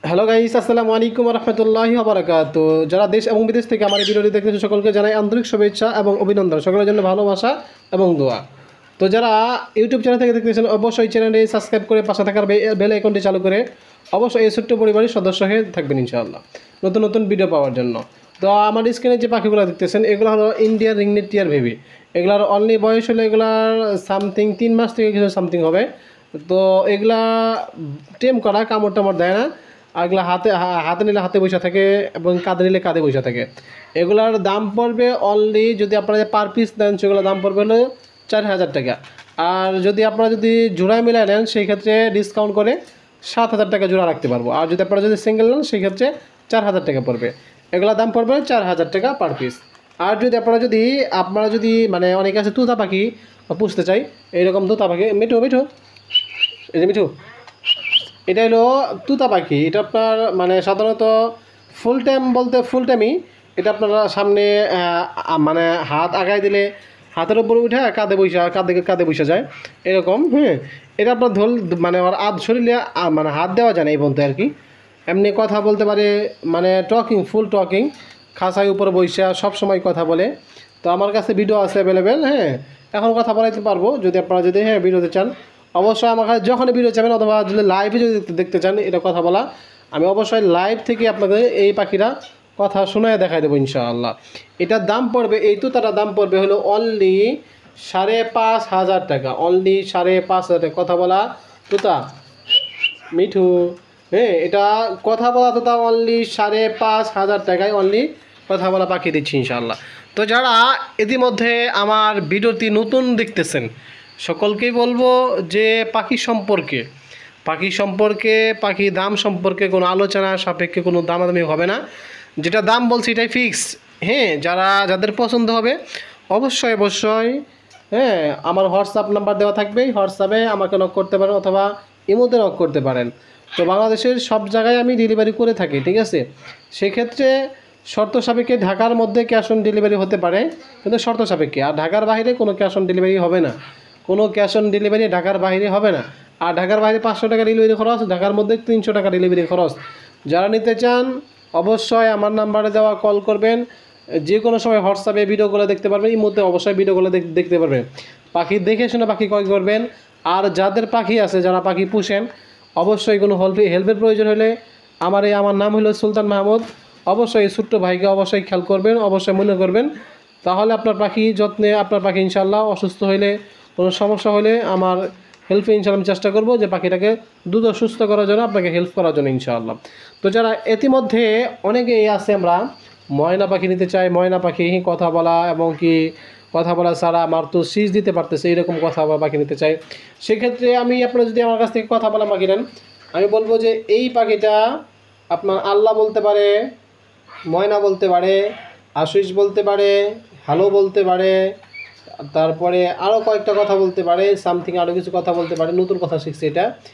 Hello guys, আসসালামু আলাইকুম ওয়া রাহমাতুল্লাহি ওয়া বারাকাতুহু। যারা দেশ এবং বিদেশ থেকে আমার এই ভিডিওটি দেখতেছেন সকলকে জানাই আন্তরিক শুভেচ্ছা এবং অভিনন্দন, সকলের জন্য ভালোবাসা এবং দোয়া। তো যারা ইউটিউব চ্যানেল থেকে দেখতেছেন অবশ্যই চ্যানেলটি সাবস্ক্রাইব করে পাশে থাকার বেল আইকনটি চালু করে অবশ্যই এই ছোট্ট পরিবারের সদস্য হয়ে থাকবেন ইনশাআল্লাহ নতুন নতুন ভিডিও পাওয়ার জন্য। তো আমার স্ক্রিনে যে পাখিগুলো দেখতেছেন এগুলো হলো ইন্ডিয়ান রিংনেট টিয়ার বেবি। এগুলার অনলি বয়স হলো এগুলার সামথিং 3 মাস থেকে কিছু সামথিং হবে। তো এগুলা টেম করা, কামড় টামড় দেয় না। এগুলো হাতে নিলে হাতে বসে থাকে এবং কাঁধে নিলে কাঁধে বসে থাকে। এগুলার দাম পড়বে অনলি, যদি আপনারা পার পিস নেন সেগুলোর দাম পড়বে হলো 4000 টাকা। আর যদি আপনারা জোড়ায় মিলাই নেন সেই ক্ষেত্রে ডিসকাউন্ট করে 7000 টাকা জোড়া রাখতে পারবো। আর যদি আপনারা সিঙ্গেল নেন সেই ক্ষেত্রে 4000 টাকা পড়বে। এগুলোর দাম পড়বে 4000 টাকা পার পিস। আর যদি আপনারা যদি মানে অনেকে আছে তুতা পাখি পুষতে চাই, এইরকম তুতা পাখি মিঠু এই যে মিঠু, এটা হলো তুতা পাখি। এটা আপনার মানে সাধারণত ফুল টাইমই এটা আপনারা সামনে মানে হাত আগায় দিলে হাতের উপরে উঠে কাঁধে বসে যায় এরকম। হ্যাঁ, এটা আপনার মানে আমার শরীরে মানে হাত দেওয়া যায় না এই পর্যন্ত আর কি। এমনি কথা বলতে পারে, মানে ফুল টকিং, খাঁচায় উপরে বসে সব সময় কথা বলে। তো আমার কাছে ভিডিও আছে অ্যাভেলেবেল। হ্যাঁ, এখন কথা বলাইতে পারবো যদি আপনারা ভিডিওতে চান। অবশ্যই আমার কাছে যখনই ভিডিও চাবেন অথবা যদি লাইভে যদি দেখতে চান এটা কথা বলা, আমি অবশ্যই লাইভ থেকে আপনাদের এই পাখিরা কথা শোনায় দেখাই দেবো ইনশাআল্লাহ। এটার দাম পড়বে, এই তুতাটার দাম পড়বে হলো অনলি 5500 টাকা। অনলি 5500 টাকা কথা বলা তুতা মিঠু। হ্যাঁ, এটা কথা বলা তুতা অনলি 5500 টাকায় অনলি কথা বলা পাখি দিচ্ছি ইনশাআল্লাহ। তো যারা ইতিমধ্যে আমার ভিডিওটি নতুন দেখতেছেন সকলকেই বলবো যে পাখি দাম সম্পর্কে কোনো আলোচনা সাপেক্ষে কোনো দামাদামি হবে না। যেটা দাম বলছি এটাই ফিক্স। হ্যাঁ, যাদের পছন্দ হবে অবশ্যই হ্যাঁ আমার হোয়াটসঅ্যাপ নাম্বার দেওয়া থাকবে, হোয়াটসঅ্যাপে আমাকে নক করতে পারেন অথবা ইমোতে নক করতে পারেন। তো বাংলাদেশের সব জায়গায় আমি ডেলিভারি করে থাকি, ঠিক আছে। সেক্ষেত্রে শর্ত সাপেক্ষে ঢাকার মধ্যে ক্যাশ অন ডেলিভারি হতে পারে, কিন্তু শর্ত সাপেক্ষে। আর ঢাকার বাইরে কোনো ক্যাশ অন ডেলিভারি হবে না, কোনো ক্যাশ অন ডেলিভারি ঢাকার বাইরে হবে না। আর ঢাকার বাইরে 500 টাকা ডেলিভারি খরচ, ঢাকার মধ্যে 300 টাকা ডেলিভারি খরচ। যারা নিতে চান অবশ্যই আমার নাম্বারে দেওয়া কল করবেন। যে কোনো সময় হোয়াটসঅ্যাপে ভিডিওগুলো দেখতে পারবেন, এই মধ্যে অবশ্যই ভিডিওগুলো দেখতে পারবেন। পাখি দেখে শুনে পাখি ক্রয় করবেন। আর যাদের পাখি আছে, যারা পাখি পুষেন, অবশ্যই কোনো হেল্পের প্রয়োজন হলে আমার নাম হলো সুলতান মাহমুদ। অবশ্যই এই ছোট্ট ভাইকে অবশ্যই খেয়াল করবেন, অবশ্যই মনে করবেন। তাহলে আপনার পাখি যত্নে আপনার পাখি ইনশাল্লাহ অসুস্থ হলে, কোনো সমস্যা হলে আমার হেল্পে ইনশাল্লাহ আমি চেষ্টা করবো যে পাখিটাকে দ্রুত সুস্থ করার জন্য, আপনাকে হেল্প করার জন্য ইনশাআল্লাহ। তো যারা ইতিমধ্যে অনেকেই আছে আমরা ময়না পাখি নিতে চাই, ময়না পাখি কথা বলা এবং কি কথা বলা ছাড়া আমার তো সিজ দিতে পারতেছে এইরকম কথা বলা পাখি নিতে চাই। সেক্ষেত্রে আপনারা যদি আমার কাছ থেকে কথা বলা পাখি নেন, আমি বলবো যে এই পাখিটা আপনার আল্লাহ বলতে পারে, ময়না বলতে পারে, আশিস বলতে পারে, হ্যালো বলতে পারে, তারপরে আরও কয়েকটা কথা বলতে পারে, সামথিং আরও কিছু কথা বলতে পারে। নতুন কথা শিখছে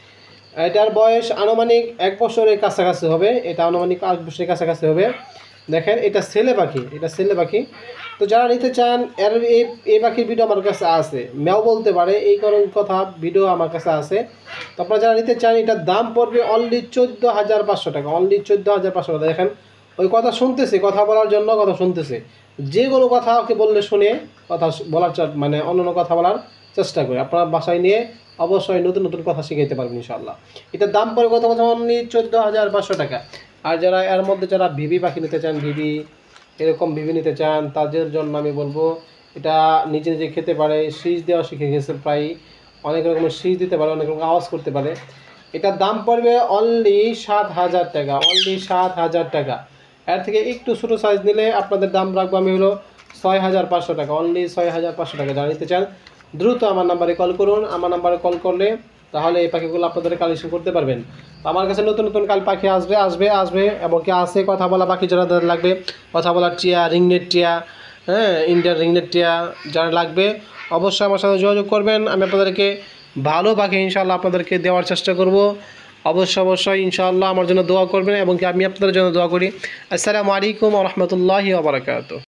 এটার বয়স আনুমানিক 1 বছরের কাছাকাছি হবে। এটা আনুমানিক 8 বছরের কাছাকাছি হবে। দেখেন এটা ছেলে পাখি। তো যারা নিতে চান এই পাখির ভিডিও আমার কাছে আছে, ম্যাও বলতে পারে, এই কথা ভিডিও আমার কাছে আছে। তো আপনারা যারা নিতে চান এটার দাম পড়বে অনলি 14500 টাকা। অনলি 14500 টাকা। দেখেন ওই কথা শুনতেছে, কথা বলার জন্য কথা শুনতেছে। যে কোনো কথা ওকে বললে শুনে কথা বলার মানে অন্য কথা বলার চেষ্টা করে আপনারা বাসায় নিয়ে অবশ্যই নতুন নতুন কথা শিখাইতে পারবেন ইনশাআল্লাহ। এটার দাম পড়ে কত বলতে অনলি 14500 টাকা। আর যারা এর মধ্যে যারা ভিভি পাখি নিতে চান, এরকম ভিভি নিতে চান, তাদের জন্য আমি বলবো এটা নিজে খেতে পারে, সিজ দেওয়া শিখে গেছে প্রায়, অনেক রকমের সিজ দিতে পারে, অনেক রকম আওয়াজ করতে পারে। এটার দাম পড়বে অনলি 7000 টাকা। অনলি 7000 টাকা। এর থেকে একটু ছোটো সাইজ নিলে আপনাদের দাম রাখবো আমি হলো 6500 টাকা। অনলি 6500 টাকা। যারা নিতে চান দ্রুত আমার নাম্বারে কল করুন। আমার নাম্বারে কল করলে তাহলে এই পাখিগুলো আপনাদের কালেকশন করতে পারবেন। তো আমার কাছে নতুন কাল পাখি আসবে এবং কি আছে কথা বলা পাখি যারা লাগবে, কথা বলার টিয়া, রিংনেট টিয়া, হ্যাঁ ইন্ডিয়ান রিংনেট টিয়া যারা লাগবে অবশ্যই আমার সাথে যোগাযোগ করবেন। আমি আপনাদেরকে ভালো পাখি ইনশাআল্লাহ আপনাদেরকে দেওয়ার চেষ্টা করব। অবশ্যই ইনশাআল্লাহ আমার জন্য দোয়া করবেন এবং কি আমি আপনাদের জন্য দোয়া করি। আসসালামু আলাইকুম ওয়া রাহমাতুল্লাহি ওয়া বারাকাতুহু।